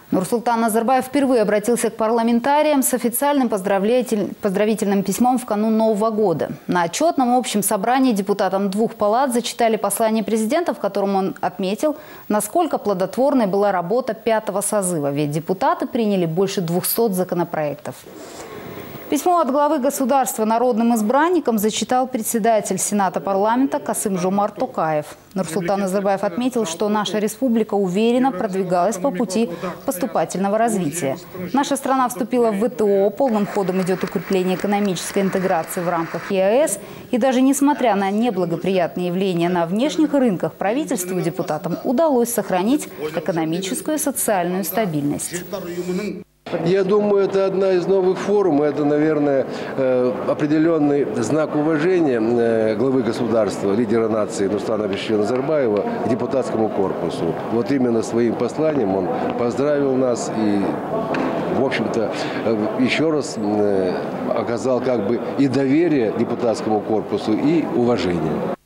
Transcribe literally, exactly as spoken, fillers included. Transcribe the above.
Нурсултан Назарбаев впервые обратился к парламентариям с официальным поздравительным письмом в канун Нового года. На отчетном общем собрании депутатам двух палат зачитали послание президента, в котором он отметил, насколько плодотворной была работа пятого созыва, ведь депутаты приняли больше двухсот законопроектов. Письмо от главы государства народным избранникам зачитал председатель Сената парламента Касым-Жомарт Токаев. Нурсултан Назарбаев отметил, что наша республика уверенно продвигалась по пути поступательного развития. Наша страна вступила в вэ тэ о, полным ходом идет укрепление экономической интеграции в рамках е а эс. И даже несмотря на неблагоприятные явления на внешних рынках, правительству и депутатам удалось сохранить экономическую и социальную стабильность. Я думаю, это одна из новых форм, это, наверное, определенный знак уважения главы государства, лидера нации Нурсултана Назарбаева к депутатскому корпусу. Вот именно своим посланием он поздравил нас и, в общем-то, еще раз оказал как бы и доверие депутатскому корпусу, и уважение.